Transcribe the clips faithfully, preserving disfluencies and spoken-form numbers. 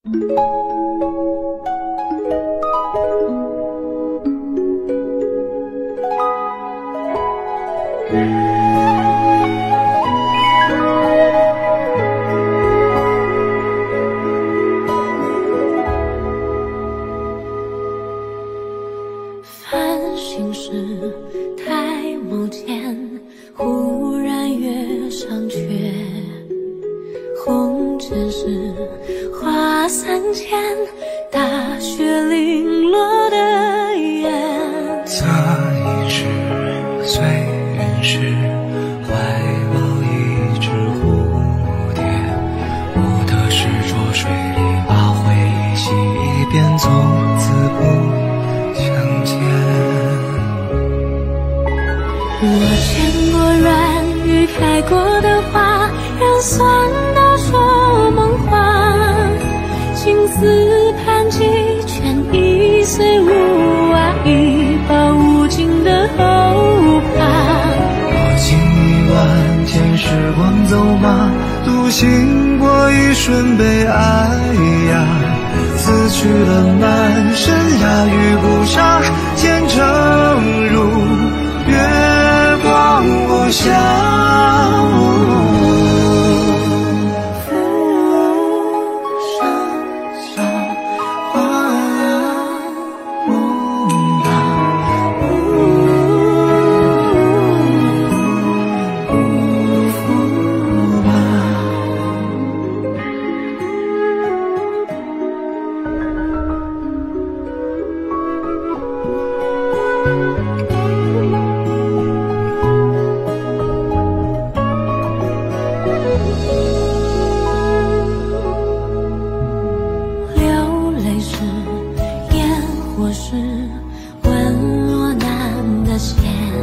繁星时，抬眸间，忽然月上缺。红尘时，花三千，大雪零落的眼。 侧影时，随云时，怀抱一只蝴蝶。我的是浊水里把回忆洗一遍，从此不相见。 我见过软语开过的花，人算到说梦话。青丝盘几圈，一岁无啊，一报无尽的后怕。 我经历万千时光走马，独行过一瞬悲哀呀。此去了满身鸦羽不杀，前程如月光无暇。 流泪时，烟火时，吻落难的线。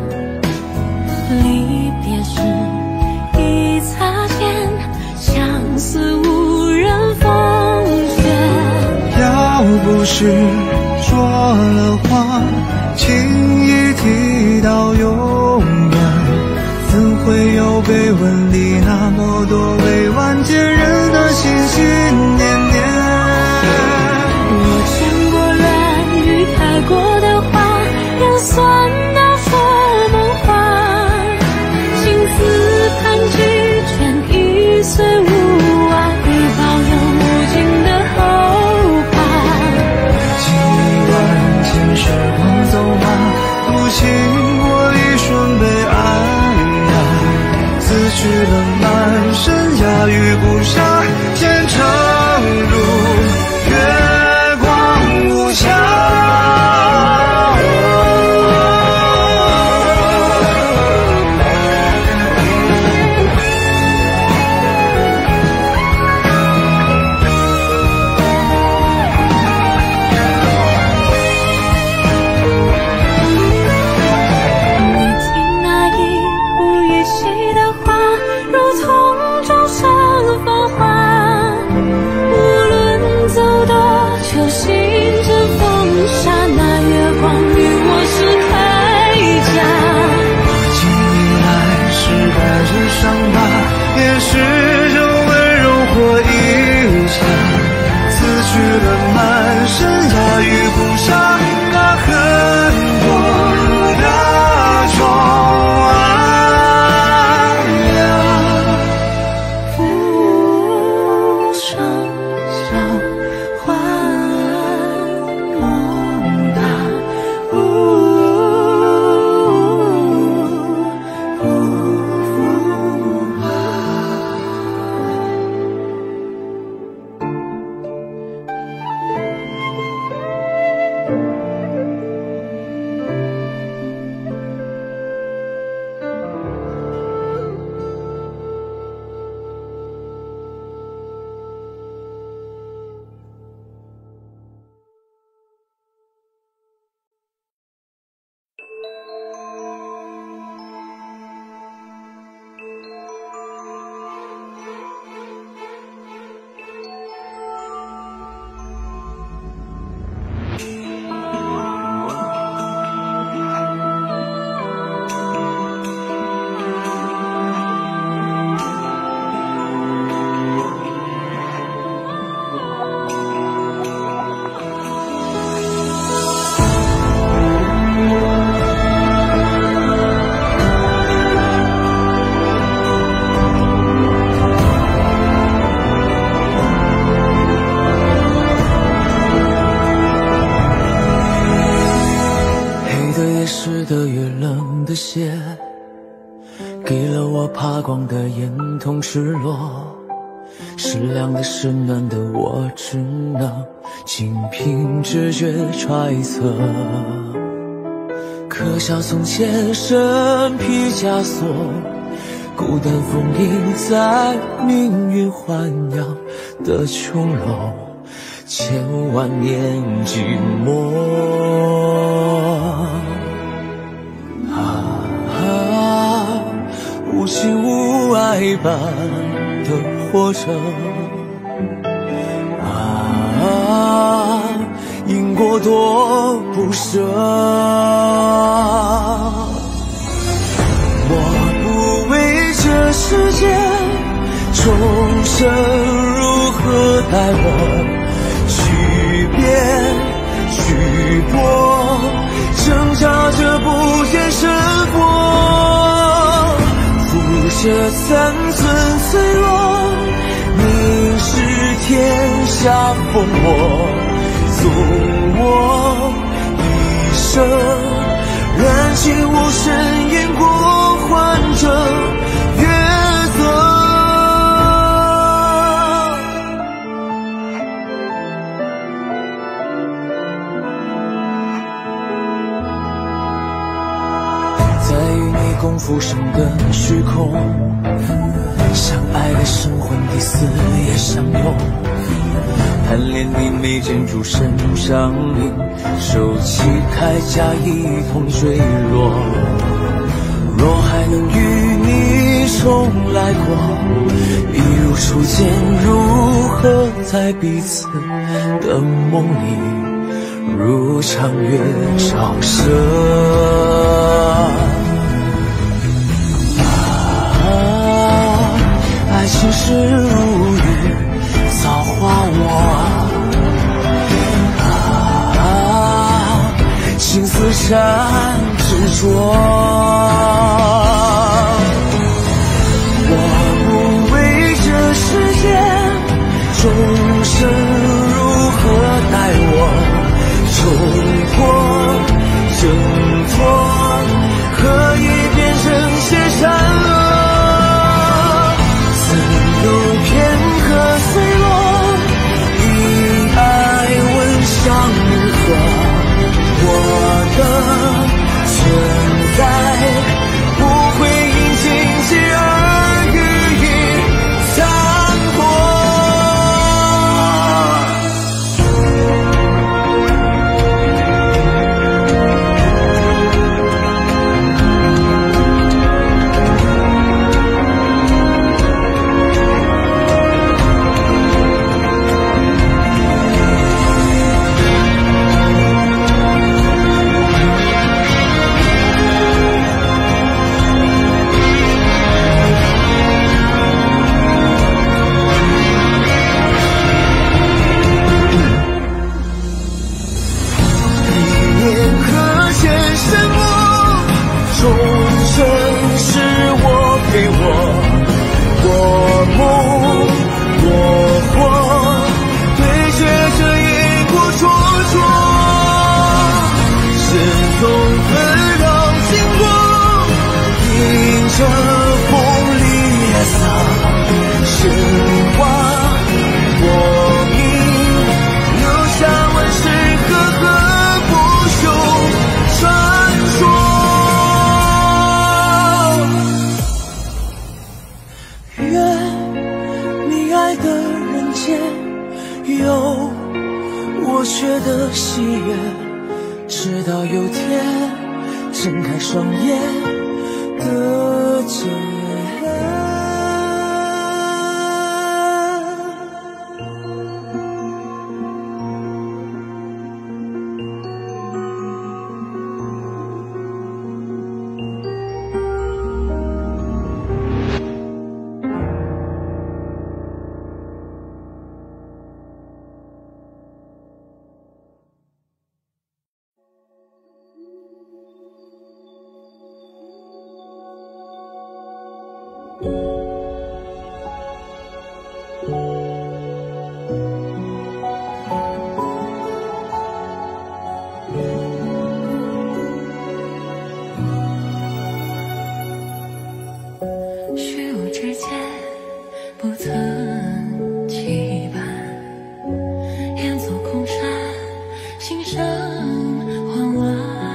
离别时，一擦肩，相思无人奉劝。 要不是说了话，轻易提到永远，怎会有碑文里那么多未完结人的心心念念。 我见过软语开过的花，人算到说梦话。青丝盘几圈，一岁无啊，一报有无尽的后怕。 经历万千时光走马，独行过一瞬悲哀呀。此去了满身鸦羽不杀，前程我怕光的眼瞳赤裸，是凉的是暖的，我只能仅凭直觉揣测。刻下从前身披枷锁，孤单封印在命运豢养的琼楼，千万年寂寞。啊啊，无情无爱般的活着。啊，因果多不舍。我不为这世界众生如何待我，去变去搏，挣扎着不见生活，负这三寸脆弱，凝视天下烽火，纵我一生燃尽无声烟火，换着月色。在与你共浮生的虚空，相爱的神魂第四也相拥，贪恋你眉间珠身上领，手起铠甲一同坠落。若还能与你重来过，一如初见，如何在彼此的梦里如长月照射。啊，爱情是如雨造化我，啊，情丝缠执着。我不为这世界众生如何待我，冲破挣脱，何以变成些善恶，自有片刻碎落，以爱吻向日河，我的存在不会因荆棘而予以残破。我觉得喜悦，直到有天睁开双眼的睁声慌乱，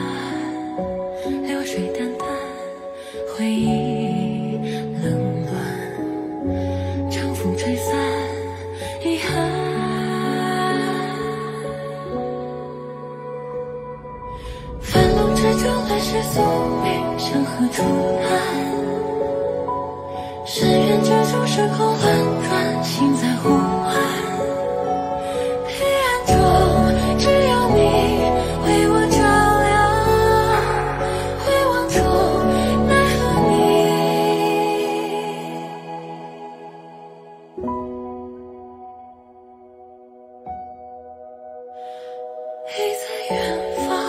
流水淡淡，回忆冷暖，长风吹散遗憾。繁笼之中来时宿命，向何处安？深渊之中时空轮转，心在呼唤。黑暗中只有你为我照亮，回望中奈何你已在远方。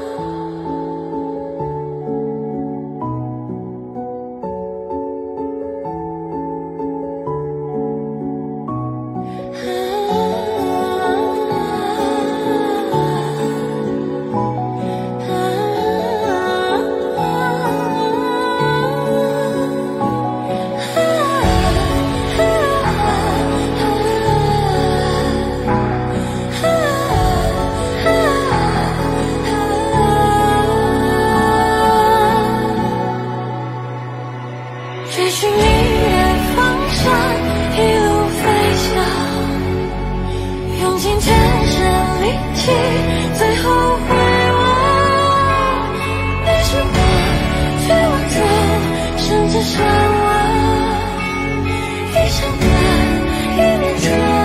追寻明月方向，一路飞翔，用尽全身力气，最后回望。于是我绝望中甚至向往，一扇门，一面窗。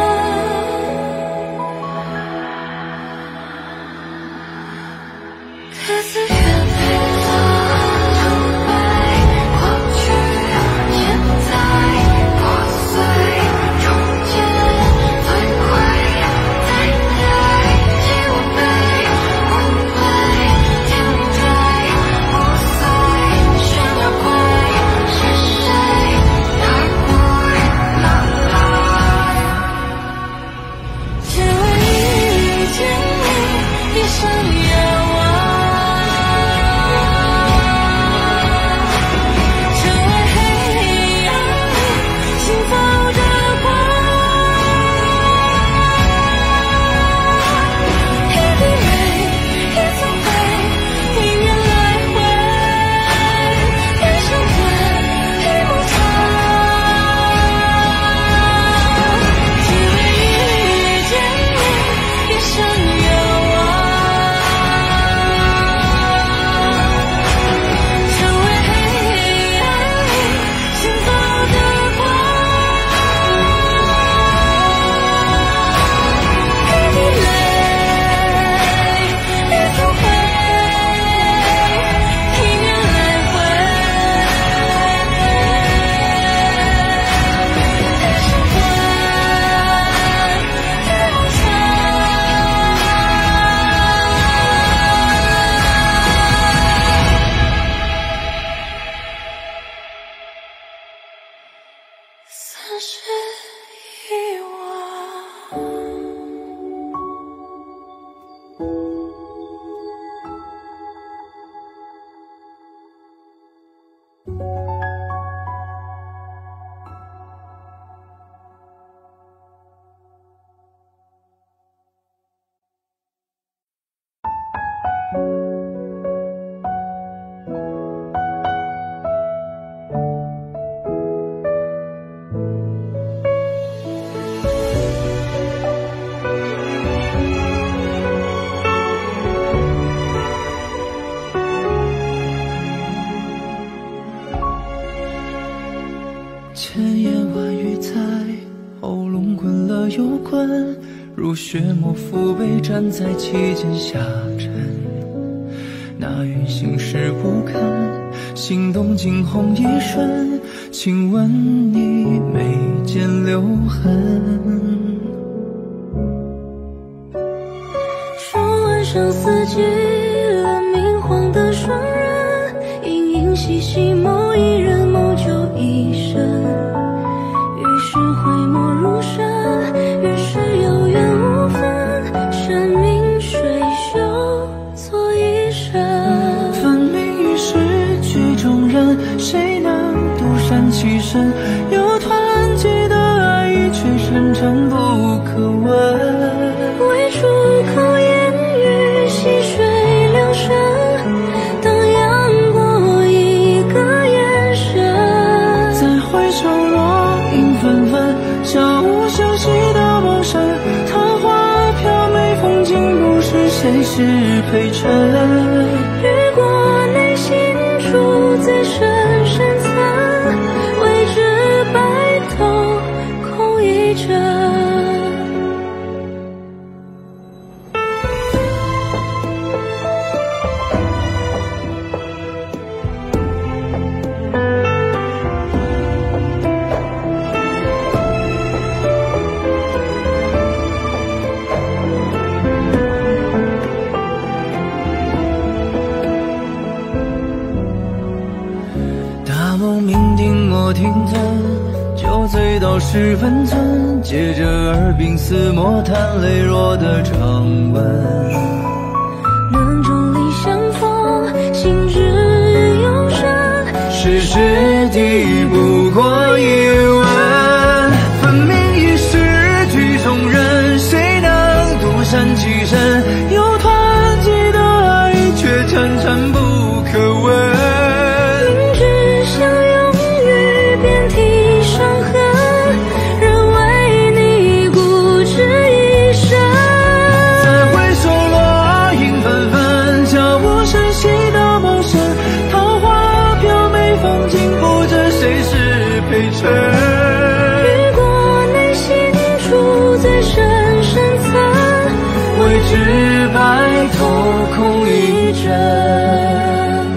各自远方。散失遗忘。 千言万语在喉咙滚了又滚，如血沫浮被站在其间下沉。那云行势不堪，心动惊鸿一瞬，亲吻你眉间留痕。 说完生死结了明晃的双人，盈盈细细某一人某就一生。于是回眸如山，于是有缘无分，山明水秀做一生。 分明已是曲中人，谁能独善其身？有团结的爱意却深沉不可闻。 为出口言竟不是谁是陪衬。 雨过内心处最深深层，未知白头空一枕。 大梦酩酊我听尊，酒醉到十分寸，借着耳鬓厮磨弹泪若的长吻。 梦中里相逢，心知愿永生， 世事抵不过一吻。分明已是曲中人，谁能独善其身？有团结的爱，却沉沉不可闻。 雨过内心处最深深层， 未知白头空一枕。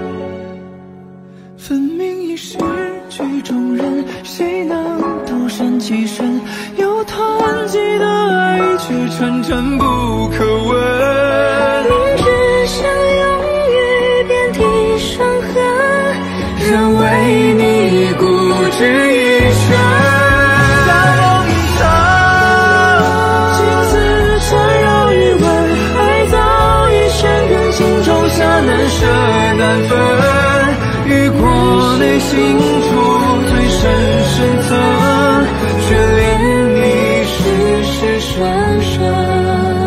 分明已是曲中人，谁能独善其身？有团结的爱，却沉沉不可闻。 明知相拥于遍体伤痕， 仍为你固执一生。大梦一场，情丝缠绕余温，爱早已深根，情种下难舍难分。雨过内心处最深深层，却怜你世事双生。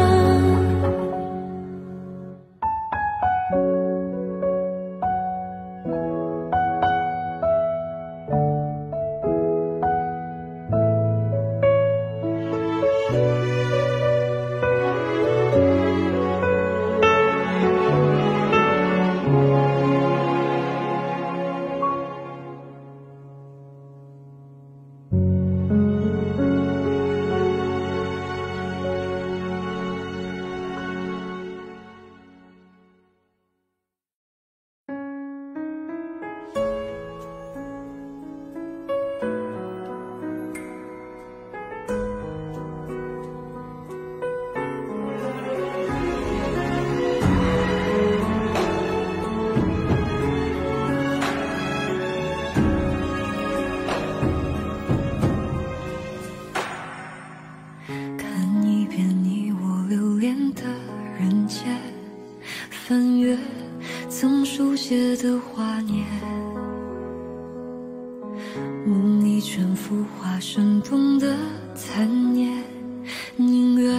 翻阅曾书写的华年，梦里全幅画生动的残念，宁愿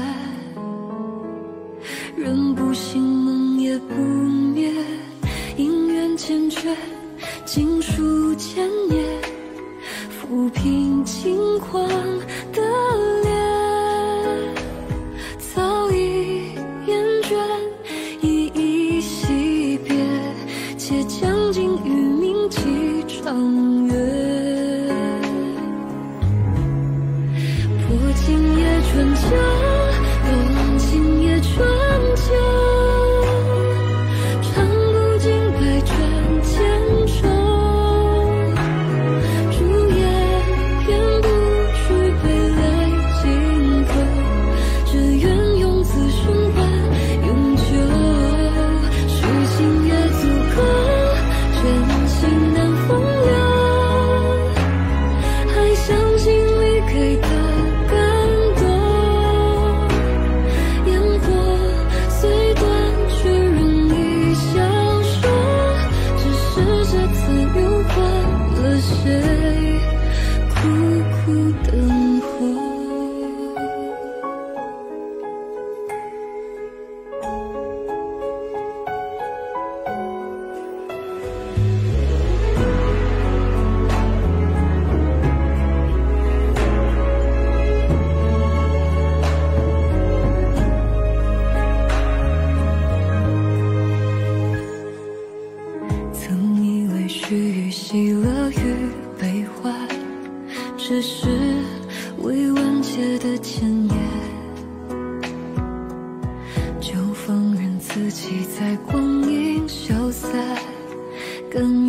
人不醒梦也不灭，因缘缱绻经书千年，抚平轻狂的脸，早已厌倦，一一惜别，且将尽己在光阴消散，跟